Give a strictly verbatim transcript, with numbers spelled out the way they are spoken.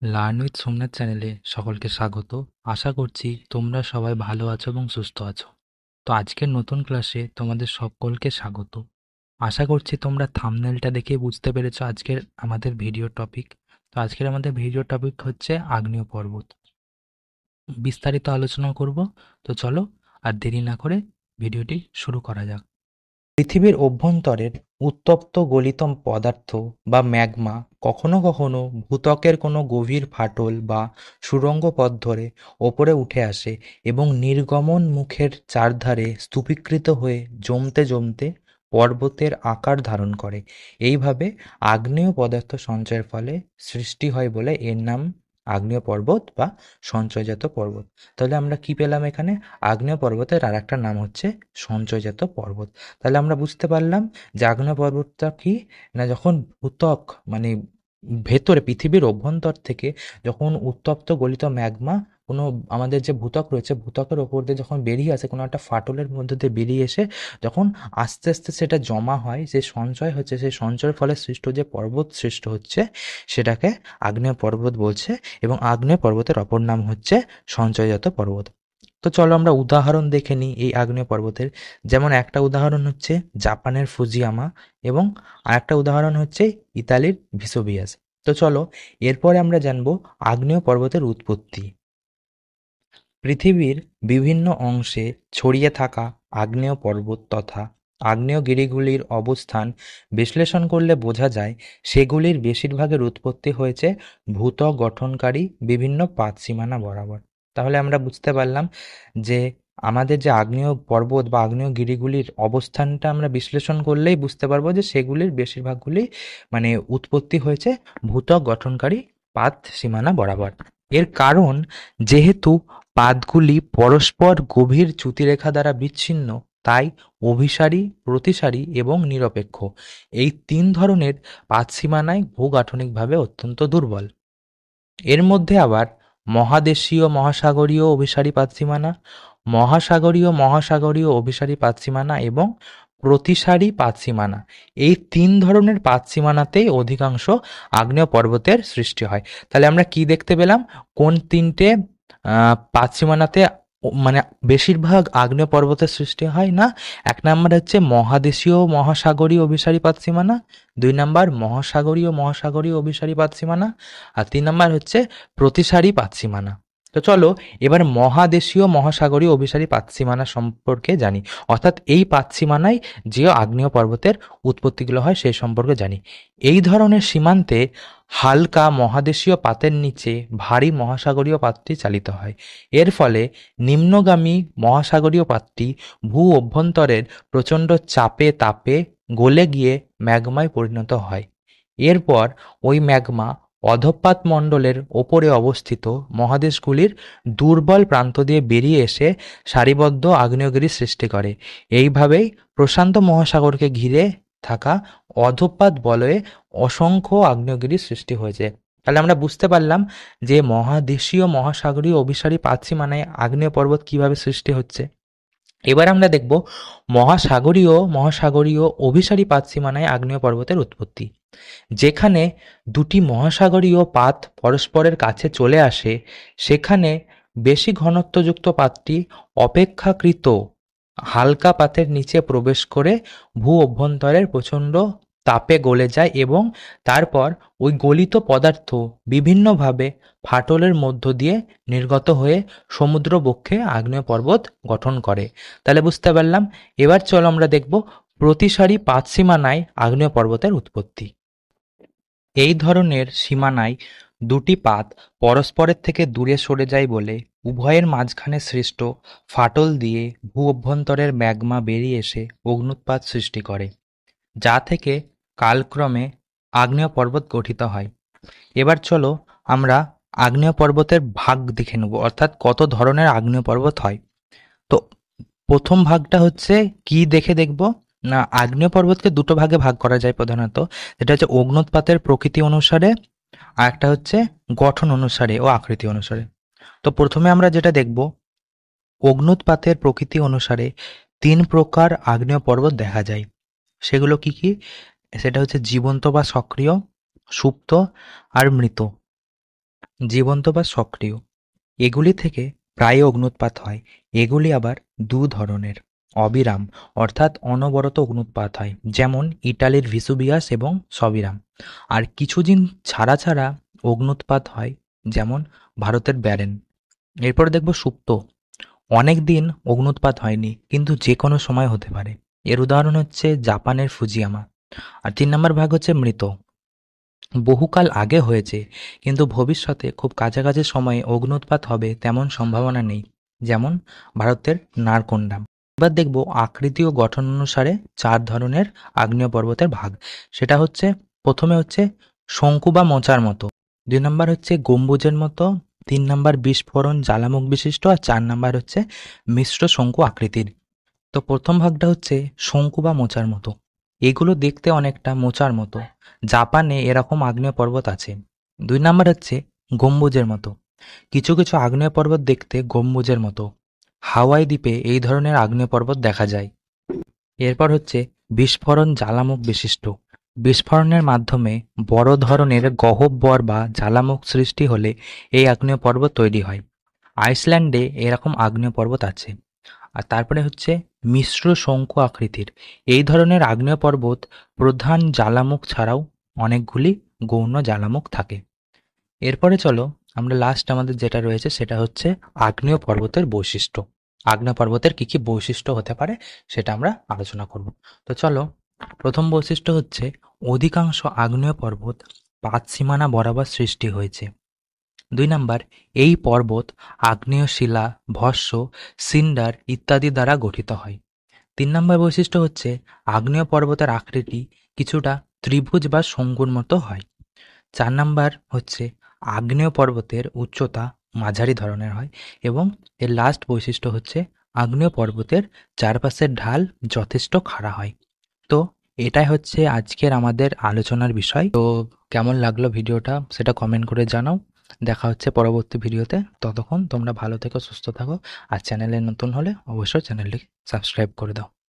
Learn with Somnath চ্যানেলে সকলকে স্বাগত। আশা করছি তোমরা সবাই ভালো আছো এবং সুস্থ আছো। তো আজকের নতুন ক্লাসে তোমাদের সকলকে স্বাগত। আশা করছি তোমরা থাম্বনেলটা দেখে বুঝতে পেরেছো আজকের আমাদের ভিডিও টপিক। তো আজকের আমাদের ভিডিও টপিক হচ্ছে আগ্নেয় পর্বত। বিস্তারিত আলোচনা করব। তো চলো আর দেরি না করে ভিডিওটি শুরু করা যাক। পৃথিবীর অভ্যন্তরের উত্তপ্ত গলিত পদার্থ বা ম্যাগমা কখনো কখনো ভূত্বকের কোনো গভীর ফাটল বা সুড়ঙ্গ পথ ধরে ওপরে উঠে আসে এবং নির্গমন মুখের চারধারে স্তূপীকৃত হয়ে জমতে জমতে পর্বতের আকার ধারণ করে। এইভাবে আগ্নেয় পদার্থ সঞ্চয়ের ফলে সৃষ্টি হয় বলে এর নাম আগ্নেয় পর্বত বা সঞ্চয়জাত পর্বত। তাহলে আমরা কি পেলাম এখানে? আগ্নেয় পর্বতের আর একটা নাম হচ্ছে সঞ্চয়জাত পর্বত। তাহলে আমরা বুঝতে পারলাম যে আগ্নেয় পর্বতটা কি না, যখন ভূত্বক মানে ভেতরে পৃথিবীর অভ্যন্তর থেকে যখন উত্তপ্ত গলিত ম্যাগমা কোনো আমাদের যে ভূত্বক রয়েছে ভূত্বকের ওপর দিয়ে যখন বেরিয়ে আসে, কোনো একটা ফাটলের মধ্যে দিয়ে বেরিয়ে এসে যখন আস্তে আস্তে সেটা জমা হয়, যে সঞ্চয় হচ্ছে, সেই সঞ্চয়ের ফলে সৃষ্ট যে পর্বত সৃষ্ট হচ্ছে সেটাকে আগ্নেয় পর্বত বলছে। এবং আগ্নেয় পর্বতের অপর নাম হচ্ছে সঞ্চয়জাত পর্বত। তো চলো আমরা উদাহরণ দেখে নিই এই আগ্নেয় পর্বতের। যেমন একটা উদাহরণ হচ্ছে জাপানের ফুজিয়ামা এবং আরেকটা উদাহরণ হচ্ছে ইতালির ভিসুভিয়াস। তো চলো এরপরে আমরা জানবো আগ্নেয় পর্বতের উৎপত্তি। পৃথিবীর বিভিন্ন অংশে ছড়িয়ে থাকা আগ্নেয় পর্বত তথা আগ্নেয়গিরিগুলির অবস্থান বিশ্লেষণ করলে বোঝা যায় সেগুলির বেশিরভাগের উৎপত্তি হয়েছে ভূত্বক গঠনকারী বিভিন্ন পাতসীমানা বরাবর। তাহলে আমরা বুঝতে পারলাম যে আমাদের যে আগ্নেয় পর্বত বা আগ্নেয়গিরিগুলির অবস্থানটা আমরা বিশ্লেষণ করলেই বুঝতে পারবো যে সেগুলির বেশিরভাগগুলি মানে উৎপত্তি হয়েছে ভূত্বক গঠনকারী পাত সীমানা বরাবর। এর কারণ, যেহেতু পাতগুলি পরস্পর গভীর চ্যুতিরেখা দ্বারা বিচ্ছিন্ন, তাই অভিসারী, প্রতিসারী এবং নিরপেক্ষ এই তিন ধরনের পাতসীমানাই ভূগাঠনিকভাবে অত্যন্ত দুর্বল। এর মধ্যে আবার মহাদেশীয় মহাসাগরীয় অভিসারী পাতসীমানা, মহাসাগরীয় মহাসাগরীয় অভিসারী পাতসীমানা এবং প্রতিসারী পাতসীমানা, এই তিন ধরনের পাতসীমানাতেই অধিকাংশ আগ্নেয় পর্বতের সৃষ্টি হয়। তাহলে আমরা কি দেখতে পেলাম? কোন তিনটে আহ, পাতসীমানাতে ও- মানে বেশিরভাগ আগ্নেয় পর্বতের সৃষ্টি হয় না? এক নাম্বার হচ্ছে মহাদেশীয় মহাসাগরীয় অভিসারী পাতসীমানা, দুই নাম্বার মহাসাগরীয় মহাসাগরীয় অভিসারী পাতসীমানা, আর তিন নাম্বার হচ্ছে প্রতিসারী পাতসীমানা। তো চলো এবার মহাদেশীয় মহাসাগরীয় অভিসারী পাতসীমানা সম্পর্কে জানি, অর্থাৎ এই পাতসীমানায় যে আগ্নেয় পর্বতের উৎপত্তিগুলো হয় সেই সম্পর্কে জানি। এই ধরনের সীমান্তে হালকা মহাদেশীয় পাতের নিচে ভারী মহাসাগরীয় পাতটি চালিত হয়। এর ফলে নিম্নগামী মহাসাগরীয় পাতটি ভূ অভ্যন্তরের প্রচণ্ড চাপে তাপে গলে গিয়ে ম্যাগমায় পরিণত হয়। এরপর ওই ম্যাগমা অধঃপাত মণ্ডলের ওপরে অবস্থিত মহাদেশগুলির দুর্বল প্রান্ত দিয়ে বেরিয়ে এসে সারিবদ্ধ আগ্নেয়গিরি সৃষ্টি করে। এইভাবেই প্রশান্ত মহাসাগরকে ঘিরে থাকা অধঃপাত বলয়ে অসংখ্য আগ্নেয়গিরির সৃষ্টি হয়েছে। তাহলে আমরা বুঝতে পারলাম যে মহাদেশীয় মহাসাগরীয় অভিসারী পাতসীমানায় আগ্নেয় পর্বত কিভাবে সৃষ্টি হচ্ছে। এবার আমরা দেখব মহাসাগরীয় মহাসাগরীয় অভিসারী পাতসীমানায় আগ্নেয় পর্বতের উৎপত্তি। যেখানে দুটি মহাসাগরীয় পাত পরস্পরের কাছে চলে আসে, সেখানে বেশি ঘনত্বযুক্ত পাতটি অপেক্ষাকৃত হালকা পাতের নিচে প্রবেশ করে ভূ অভ্যন্তরের প্রচণ্ড তাপে গলে যায় এবং তারপর ওই গলিত পদার্থ বিভিন্নভাবে ফাটলের মধ্য দিয়ে নির্গত হয়ে সমুদ্র বক্ষে আগ্নেয় পর্বত গঠন করে। তাহলে বুঝতে পারলাম। এবার চলো আমরা দেখব প্রতিসারী পাতসীমানায় আগ্নেয় পর্বতের উৎপত্তি। এই ধরনের সীমানায় দুটি পাত পরস্পরের থেকে দূরে সরে যায় বলে উভয়ের মাঝখানে সৃষ্ট ফাটল দিয়ে ভূ অভ্যন্তরের ম্যাগমা বেরিয়ে এসে অগ্ন্যুৎপাত সৃষ্টি করে, যা থেকে কালক্রমে আগ্নেয় পর্বত গঠিত হয়। এবার চলো আমরা আগ্নেয় পর্বতের ভাগ দেখে নেব, অর্থাৎ কত ধরনের আগ্নেয় পর্বত হয়। তো প্রথম ভাগটা হচ্ছে কি দেখে দেখব না, আগ্নেয় পর্বতকে দুটো ভাগে ভাগ করা যায় প্রধানত, যেটা হচ্ছে অগ্ন্যুৎপাতের প্রকৃতি অনুসারে আর একটা হচ্ছে গঠন অনুসারে ও আকৃতি অনুসারে। তো প্রথমে আমরা যেটা দেখব, অগ্ন্যুৎপাতের প্রকৃতি অনুসারে তিন প্রকার আগ্নেয় পর্বত দেখা যায়। সেগুলো কি কি? সেটা হচ্ছে জীবন্ত বা সক্রিয়, সুপ্ত আর মৃত। জীবন্ত বা সক্রিয়। এগুলি থেকে প্রায় অগ্ন্যুৎপাত হয়। এগুলি আবার দু ধরনের, অবিরাম অর্থাৎ অনবরত অগ্ন্যুৎপাত হয়, যেমন ইটালির ভিসুভিয়াস এবং সবিরাম। আর কিছুদিন ছাড়া ছাড়া অগ্ন্যুৎপাত হয়, যেমন ভারতের ব্যারেন। এরপর দেখব সুপ্ত। অনেক দিন অগ্ন্যুৎপাত হয়নি, কিন্তু যে কোনো সময় হতে পারে। এর উদাহরণ হচ্ছে জাপানের ফুজিয়ামা। আর তিন নম্বর ভাগ হচ্ছে মৃত। বহুকাল আগে হয়েছে, কিন্তু ভবিষ্যতে খুব কাছাকাছি সময়ে অগ্ন্যুৎপাত হবে তেমন সম্ভাবনা নেই, যেমন ভারতের নারকোন্ডাম। এবার দেখব আকৃতি ও গঠন অনুসারে চার ধরনের আগ্নেয় পর্বতের ভাগ। সেটা হচ্ছে, প্রথমে হচ্ছে শঙ্কু বা মোচার মতো, দুই নম্বর হচ্ছে গম্বুজের মতো, তিন নম্বর বিস্ফোরণ জ্বালামুখ বিশিষ্ট, আর চার নম্বর হচ্ছে মিশ্র শঙ্কু আকৃতির। তো প্রথম ভাগটা হচ্ছে শঙ্কু বা মোচার মতো। এগুলো দেখতে অনেকটা মোচার মতো। জাপানে এরকম আগ্নেয় পর্বত আছে। দুই নাম্বার হচ্ছে গম্বুজের মতো। কিছু কিছু আগ্নেয় পর্বত দেখতে গম্বুজের মতো। হাওয়াই দ্বীপে এই ধরনের আগ্নেয় পর্বত দেখা যায়। এরপর হচ্ছে বিস্ফোরণ জ্বালামুখ বিশিষ্ট। বিস্ফোরণের মাধ্যমে বড় ধরনের গহ্বর বা জ্বালামুখ সৃষ্টি হলে এই আগ্নেয় পর্বত তৈরি হয়। আইসল্যান্ডে এরকম আগ্নেয় পর্বত আছে। আর তারপরে হচ্ছে মিশ্র শঙ্কু আকৃতির। এই ধরনের আগ্নেয় পর্বত প্রধান জ্বালামুখ ছাড়াও অনেকগুলি গৌণ জ্বালামুখ থাকে। এরপরে চলো আমরা লাস্ট আমাদের যেটা রয়েছে সেটা হচ্ছে আগ্নেয় পর্বতের বৈশিষ্ট্য। আগ্নেয় পর্বতের কি কি বৈশিষ্ট্য হতে পারে সেটা আমরা আলোচনা করব। তো চলো, প্রথম বৈশিষ্ট্য হচ্ছে অধিকাংশ আগ্নেয় পর্বত পাত সীমানা বরাবর সৃষ্টি হয়েছে। দুই নাম্বার, এই পর্বত আগ্নেয় শিলা, ভস্ম, সিন্ডার ইত্যাদি দ্বারা গঠিত হয়। তিন নম্বর বৈশিষ্ট্য হচ্ছে আগ্নেয় পর্বতের আকৃতি কিছুটা ত্রিভুজ বা শঙ্কুর মতো হয়। চার নাম্বার হচ্ছে আগ্নেয় পর্বতের উচ্চতা মাঝারি ধরনের হয়। এবং এর লাস্ট বৈশিষ্ট্য হচ্ছে আগ্নেয় পর্বতের চারপাশের ঢাল যথেষ্ট খাড়া হয়। তো এটাই হচ্ছে আজকের আমাদের আলোচনার বিষয়। তো কেমন লাগলো ভিডিওটা সেটা কমেন্ট করে জানাও। দেখা হচ্ছে পরবর্তী ভিডিওতে। ততক্ষণ তোমরা ভালো থেকো, সুস্থ থাকো। আর চ্যানেলে নতুন হলে অবশ্যই চ্যানেলটি সাবস্ক্রাইব করে দাও।